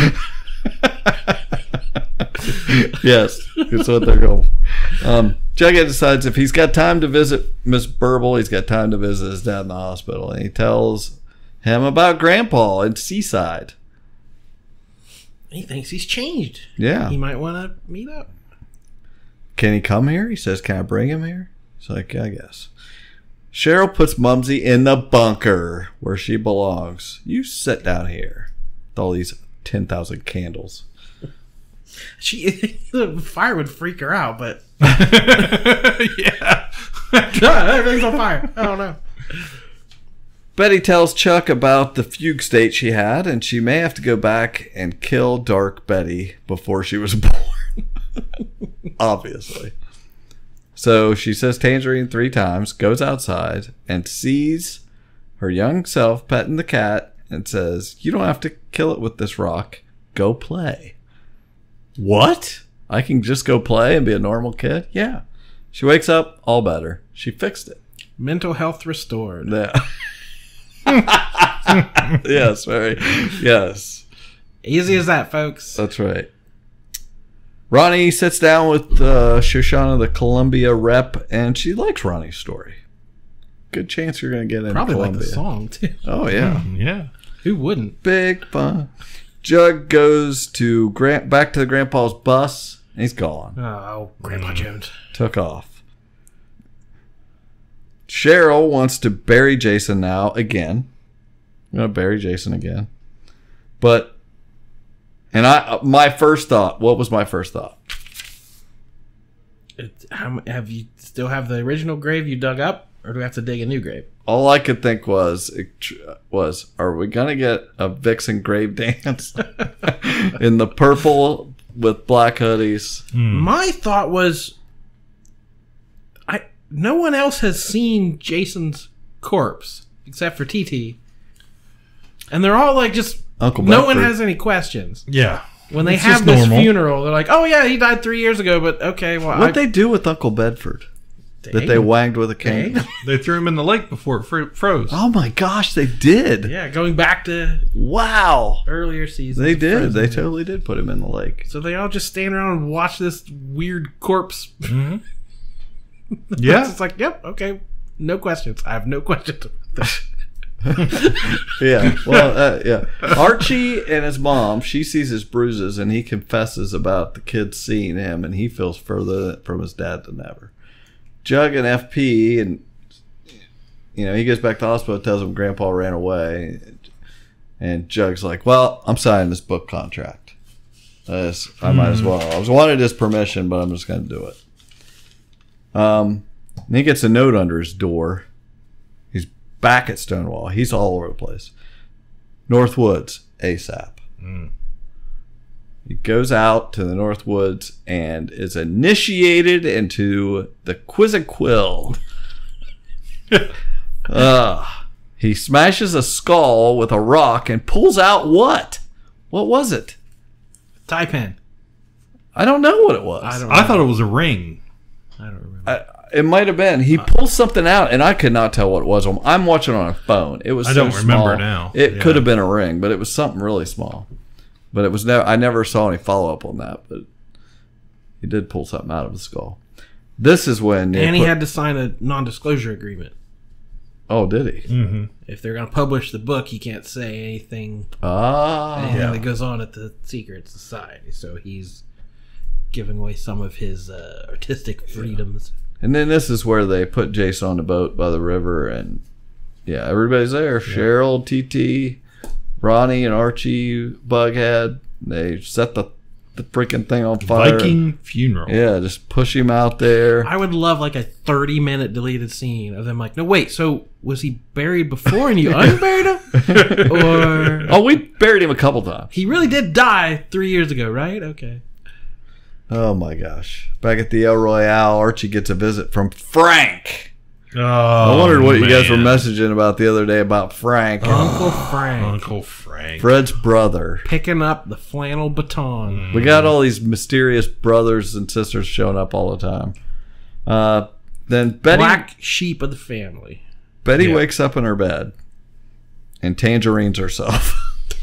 Yes, that's what they're going for. Jughead decides if he's got time to visit Miss Burble, he's got time to visit his dad in the hospital. And he tells him about Grandpa in Seaside. He thinks he's changed. Yeah. He might want to meet up. Can he come here? He says, can I bring him here? He's like, yeah, I guess. Cheryl puts Mumsy in the bunker where she belongs. You sit down here with all these 10,000 candles. The fire would freak her out, but yeah, everything's on fire. I don't know. Betty tells Chuck about the fugue state she had, and she may have to go back and kill Dark Betty before she was born. Obviously. So she says Tangerine 3 times, goes outside, and sees her young self petting the cat and says, you don't have to kill it with this rock. Go play. What? I can just go play and be a normal kid? Yeah. She wakes up, all better. She fixed it. Mental health restored. Yeah. Yes, very. Yes. Easy as that, folks. That's right. Ronnie sits down with Shoshana, the Columbia rep, and she likes Ronnie's story. Good chance you're going to get into Probably Columbia. like the song, too. Oh, yeah. Yeah. Who wouldn't? Big fun. Jug goes to back to the grandpa's bus, and he's gone. Oh, Grandpa Jones. Took off. Cheryl wants to bury Jason now again. I'm going to bury Jason again. But, my first thought, what was my first thought? Have you still have the original grave you dug up, or do we have to dig a new grave? All I could think was, are we going to get a Vixen grave dance in the purple with black hoodies? My thought was, no one else has seen Jason's corpse except for TT. And they're all like just, Uncle no one Bedford. has any questions. Yeah. When they It's have just this normal. funeral, they're like, oh yeah, he died 3 years ago, but okay, well. What'd they do with Uncle Bedford? That they wanged with a cane? They threw him in the lake before it froze. Oh my gosh, they did. Yeah, going back to earlier seasons. They did. Frozen. They totally did put him in the lake. So they all just stand around and watch this weird corpse. Mm-hmm. Yeah. It's like, yep, okay, no questions. I have no questions. Yeah. Well, yeah. Archie and his mom, she sees his bruises, and he confesses about the kids seeing him, and he feels further from his dad than ever. Jug and FP, and he goes back to the hospital, tells him Grandpa ran away, and Jug's like, well, I'm signing this book contract. I might as well. I was wanted his permission, but I'm just going to do it. And he gets a note under his door. He's back at Stonewall. He's all over the place. North Woods, ASAP. He goes out to the North Woods and is initiated into the Quizziquil. He smashes a skull with a rock and pulls out what? What was it? Taipan. I don't know what it was. I thought it was a ring. I don't remember. It might have been. He pulled something out, and I could not tell what it was. I'm watching on a phone. It was. I so don't remember small. now. It could have been a ring, but it was something really small. But it was never. I never saw any follow up on that. But he did pull something out of his skull. This is when. And he had to sign a non-disclosure agreement. Oh, did he? Mm-hmm. If they're going to publish the book, he can't say anything. Anything that goes on at the Secret Society. So he's giving away some of his artistic freedoms. And then this is where they put Jason on the boat by the river, and everybody's there. Yeah. Cheryl, TT, Ronnie, and Archie, Bughead. They set the freaking thing on fire. Viking funeral. Yeah, just push him out there. I would love like a 30-minute deleted scene of them like, no, wait, so was he buried before and you unburied him? Or... Oh, we buried him a couple times. He really did die 3 years ago, right? Okay. Oh my gosh. Back at the El Royale, Archie gets a visit from Frank. Oh, I wondered what you guys were messaging about the other day about Frank. Uncle Frank. Uncle Frank. Fred's brother. Picking up the flannel baton. We got all these mysterious brothers and sisters showing up all the time. Then Betty... Black sheep of the family. Betty wakes up in her bed and tangerines herself.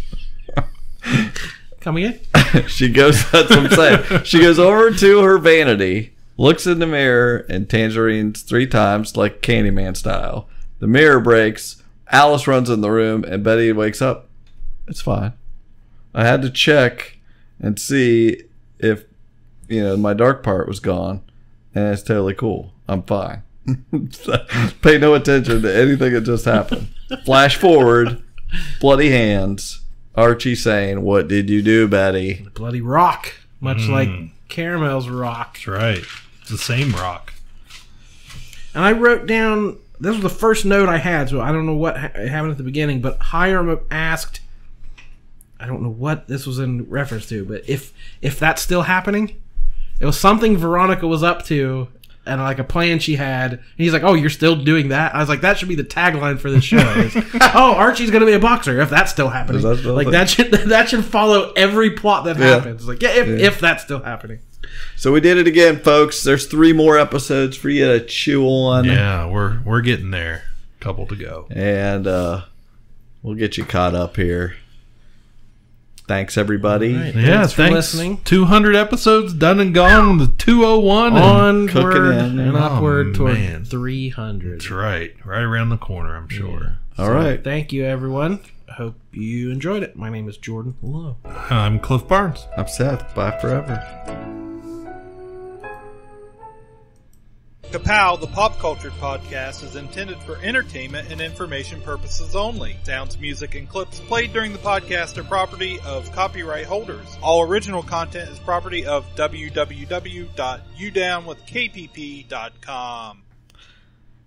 Come again? She goes, that's what I'm saying. She goes over to her vanity, looks in the mirror, and tangerines 3 times like Candyman style. The mirror breaks. Alice runs in the room, and Betty wakes up. It's fine. I had to check and see if, my dark part was gone, and it's totally cool. I'm fine. Pay no attention to anything that just happened. Flash forward, bloody hands. Archie saying, "What did you do, Betty?" The bloody rock. Much like Caramel's rock. That's right. It's the same rock. And I wrote down, this was the first note I had, so I don't know what happened at the beginning, but Hiram asked, I don't know what this was in reference to, but if that's still happening, it was something Veronica was up to, and like a plan she had. And he's like, "Oh, you're still doing that?" I was like, that should be the tagline for this show. Oh, Archie's gonna be a boxer if that's still happening. That should follow every plot that happens. Like, if that's still happening. So we did it again, folks. There's 3 more episodes for you to chew on. Yeah, we're getting there. Couple to go, and we'll get you caught up here. Thanks, everybody. Right. Thanks for listening. 200 episodes done and gone. The 201 onward and upward toward 300. That's right. Right around the corner, I'm sure. Yeah. All right. Thank you, everyone. I hope you enjoyed it. My name is Jordan. Hello. I'm Cliff Barnes. I'm Seth. Bye forever. Ka-Pow, the pop culture podcast, is intended for entertainment and information purposes only. Sounds, music, and clips played during the podcast are property of copyright holders. All original content is property of www.udownwithkpp.com.